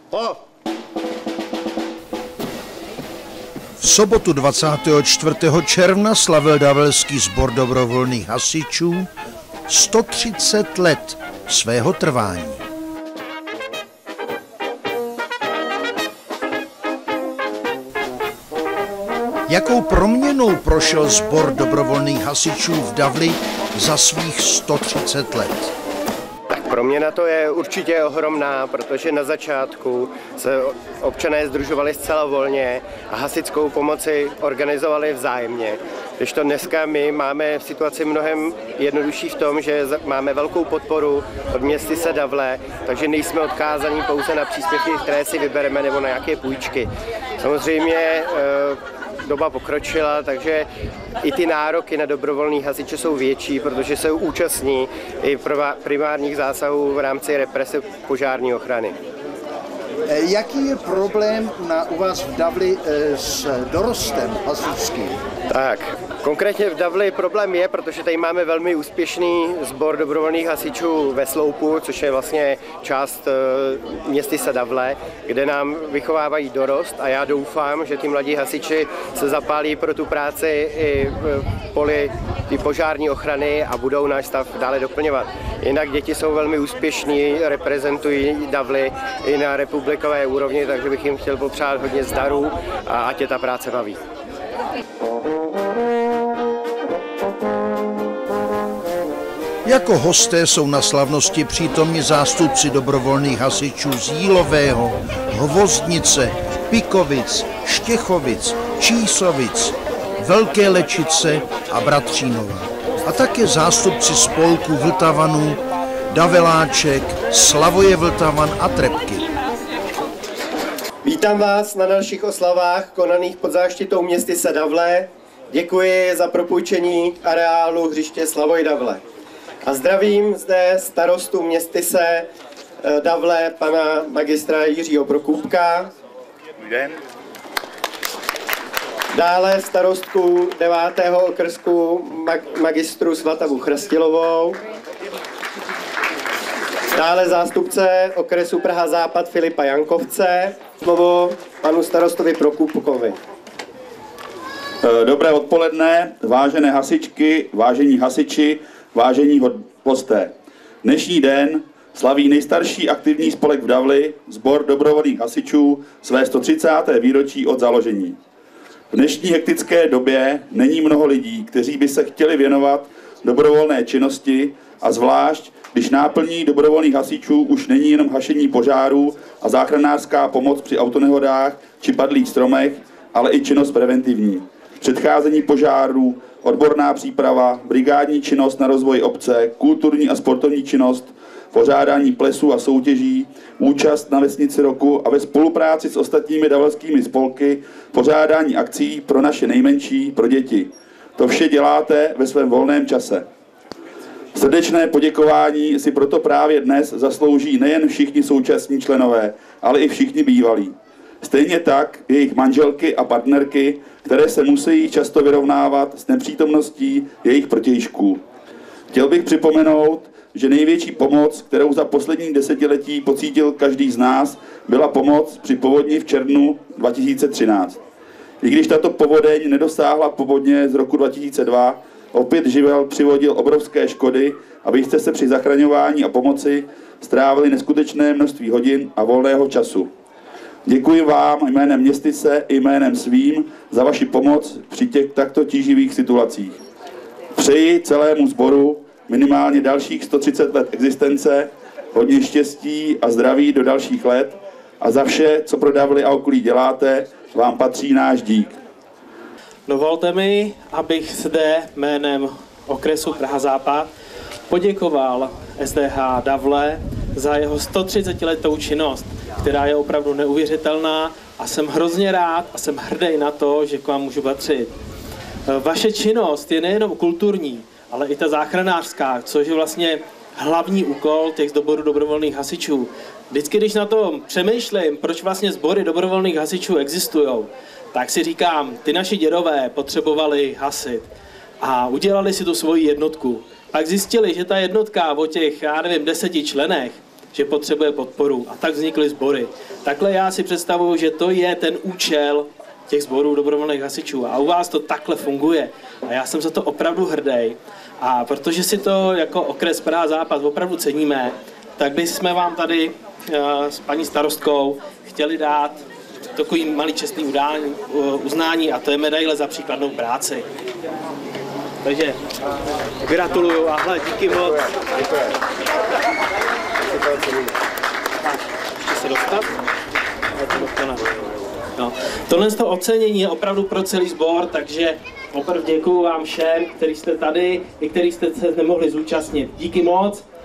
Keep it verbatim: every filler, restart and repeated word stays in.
Po. V sobotu dvacátého čtvrtého června slavil Davelský sbor dobrovolných hasičů sto třicet let svého trvání. Jakou proměnou prošel sbor dobrovolných hasičů v Davli za svých sto třicet let? Tak proměna to je určitě ohromná, protože na začátku se občané sdružovali zcela volně a hasičskou pomoci organizovali vzájemně. Když to dneska my máme v situaci mnohem jednodušší v tom, že máme velkou podporu od městyse Davle, takže nejsme odkázaní pouze na příspěvky, které si vybereme, nebo na nějaké půjčky. Samozřejmě doba pokročila, takže i ty nároky na dobrovolný hasiče jsou větší, protože se účastní i primárních zásahů v rámci represe požární ochrany. Jaký je problém na, u vás v Davli s dorostem hasičským? Tak, konkrétně v Davli problém je, protože tady máme velmi úspěšný sbor dobrovolných hasičů ve Sloupu, což je vlastně část městyse Davle, kde nám vychovávají dorost a já doufám, že ty mladí hasiči se zapálí pro tu práci i v poli ty požární ochrany a budou náš stav dále doplňovat. Jinak děti jsou velmi úspěšní, reprezentují Davli i na republikové úrovni, takže bych jim chtěl popřát hodně zdarů a ať je ta práce baví. Jako hosté jsou na slavnosti přítomni zástupci dobrovolných hasičů z Jílového, Hvozdnice, Pikovic, Štěchovic, Čísovic, Velké Lečice a Bratřínova. A také zástupci spolků Vltavanů, Daveláček, Slavoje Vltavan a Trepky. Vítám vás na dalších oslavách konaných pod záštitou městyse Davle. Děkuji za propůjčení areálu hřiště Slavoj Davle. A zdravím zde starostu městyse Davle, pana magistra Jiřího Prokůpka. Dobrý den. Dále starostku devátého okrsku mag- magistru Svatavu Chrastilovou. Dále zástupce okresu Praha Západ Filipa Jankovce. Slovo panu starostovi Prokůpkovi. Dobré odpoledne, vážené hasičky, vážení hasiči, vážení hosté. Dnešní den slaví nejstarší aktivní spolek v Davli, sbor dobrovolných hasičů, své sto třicáté výročí od založení. V dnešní hektické době není mnoho lidí, kteří by se chtěli věnovat dobrovolné činnosti a zvlášť, když náplní dobrovolných hasičů už není jenom hašení požárů a záchranářská pomoc při autonehodách či padlých stromech, ale i činnost preventivní. Předcházení požárů, odborná příprava, brigádní činnost na rozvoj obce, kulturní a sportovní činnost, pořádání plesů a soutěží, účast na vesnici roku a ve spolupráci s ostatními davelskými spolky pořádání akcí pro naše nejmenší, pro děti. To vše děláte ve svém volném čase. Srdečné poděkování si proto právě dnes zaslouží nejen všichni současní členové, ale i všichni bývalí. Stejně tak jejich manželky a partnerky, které se musí často vyrovnávat s nepřítomností jejich protějšků. Chtěl bych připomenout, že největší pomoc, kterou za poslední desetiletí pocítil každý z nás, byla pomoc při povodni v červnu dva tisíce třináct. I když tato povodeň nedosáhla povodně z roku dva tisíce dva, opět živel přivodil obrovské škody, abyste se při zachraňování a pomoci strávili neskutečné množství hodin a volného času. Děkuji vám jménem městyse i jménem svým za vaši pomoc při těch takto tíživých situacích. Přeji celému sboru minimálně dalších sto třicet let existence, hodně štěstí a zdraví do dalších let a za vše, co pro Davli a okolí děláte, vám patří náš dík. Dovolte mi, abych zde jménem okresu Praha Západ poděkoval S D H Davle za jeho sto třicetiletou činnost, která je opravdu neuvěřitelná a jsem hrozně rád a jsem hrdý na to, že k vám můžu patřit. Vaše činnost je nejenom kulturní, ale i ta záchranářská, což je vlastně hlavní úkol těch sborů dobrovolných hasičů. Vždycky, když na tom přemýšlím, proč vlastně sbory dobrovolných hasičů existují, tak si říkám, ty naši dědové potřebovali hasit a udělali si tu svoji jednotku. Pak zjistili, že ta jednotka o těch, já nevím, deseti členech že potřebuje podporu a tak vznikly sbory. Takhle já si představuju, že to je ten účel těch sborů dobrovolných hasičů a u vás to takhle funguje a já jsem za to opravdu hrdý. A protože si to jako okres Praha Západ opravdu ceníme, tak bychom vám tady s paní starostkou chtěli dát takový malý čestný udání, uznání a to je medaile za příkladnou práci. Takže gratuluju a hle, díky moc. Děkuji. Ještě se dostat? No. Tohle to ocenění je opravdu pro celý sbor, takže opravdu děkuju vám všem, kteří jste tady i kteří jste se nemohli zúčastnit. Díky moc.